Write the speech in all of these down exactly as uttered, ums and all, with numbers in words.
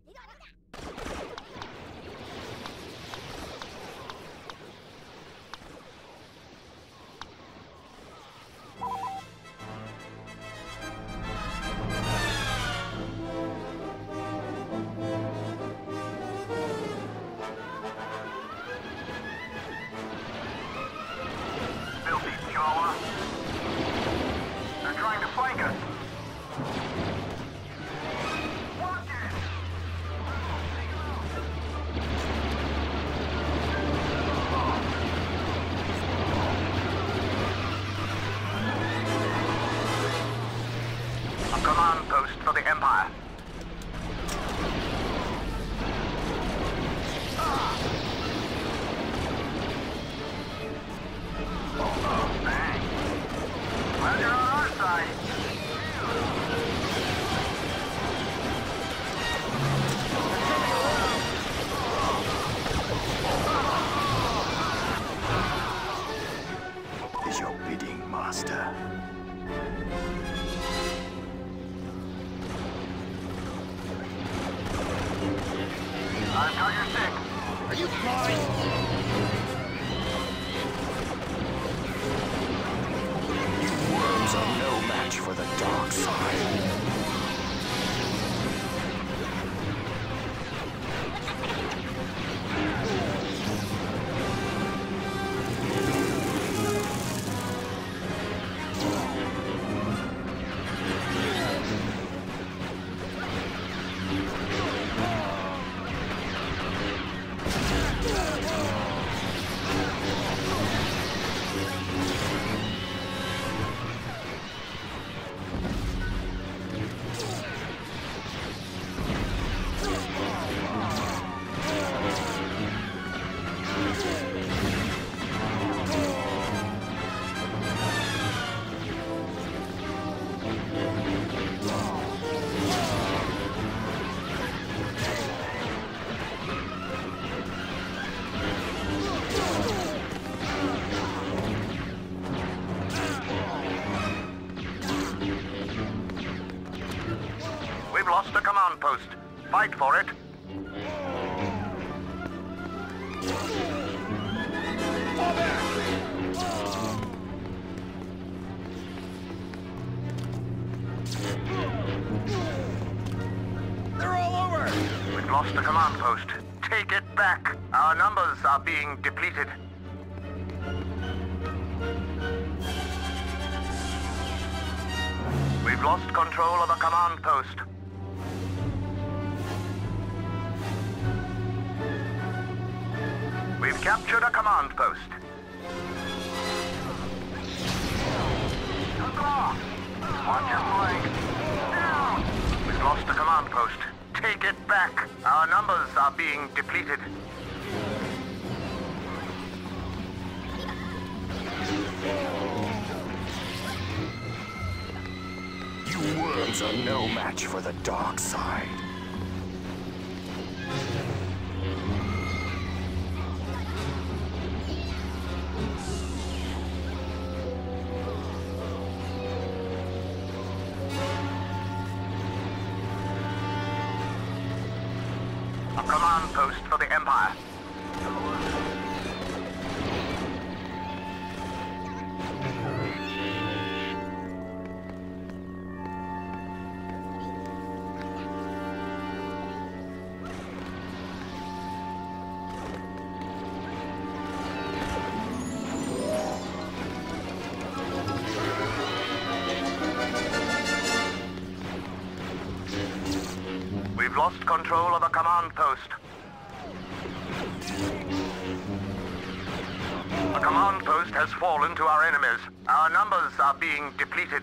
Command post for the Empire. Oh, bang. Glad you're on our side. Is your bidding, Master. I've got your six. Are you blind? You worms are no match for the dark side. We've lost a command post. Fight for it. Fall back! They're all over! We've lost a command post. Take it back. Our numbers are being depleted. We've lost control of a command post. We've captured a command post. Watch your flank. Down! We've lost a command post. Take it back. Our numbers are being depleted. You worms are no match for the dark side. A command post for the Empire. We've lost control of a command post. A command post has fallen to our enemies. Our numbers are being depleted.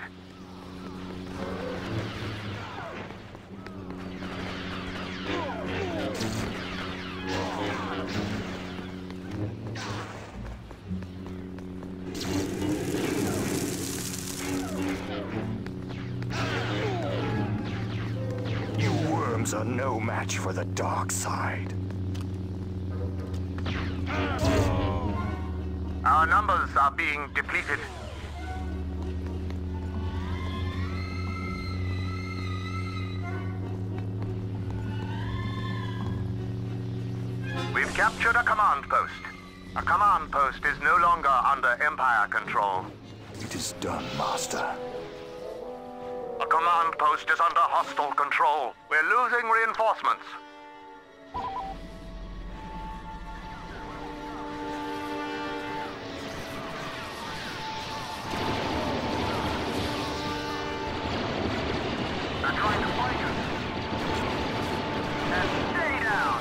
You worms are no match for the dark side. Our numbers are being depleted. captured a command post. A command post is no longer under Empire control. It is done, Master. A command post is under hostile control. We're losing reinforcements. They're trying to fight us. And stay down.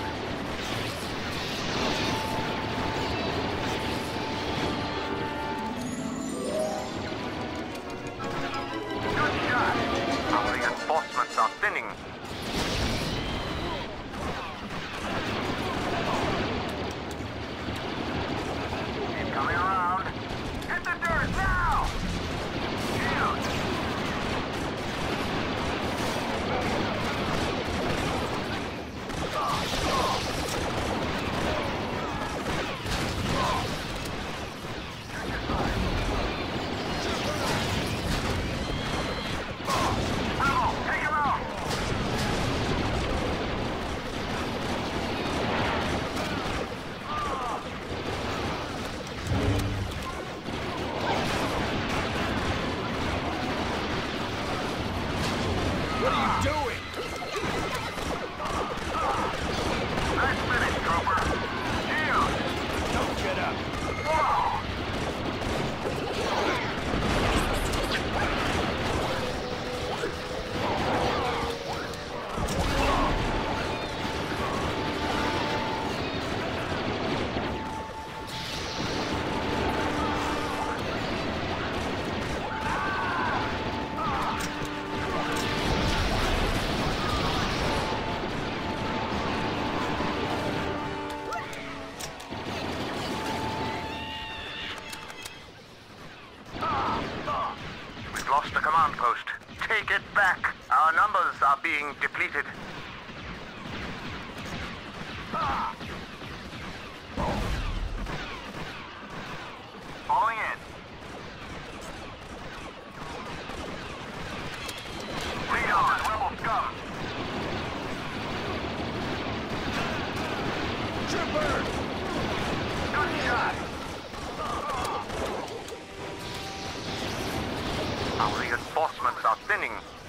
Good shot. Our reinforcements are thinning. Keep coming around. Hit the dirt now! Shoot! Bravo, take him out! What are you doing? Nice finish, Trooper. Shield! Don't get up. Whoa! We've lost the command post. Take it back. Our numbers are being depleted. Falling in. Lead on, rebel scum. Trooper! Good shot. Our reinforcements are thinning.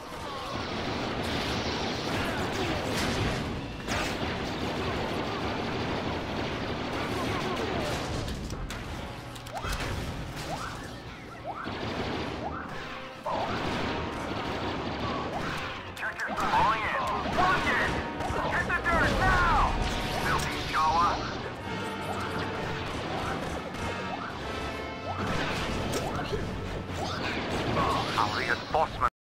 Falling in. Watch it! Hit the dirt now! Filthy Jawa. Our reinforcements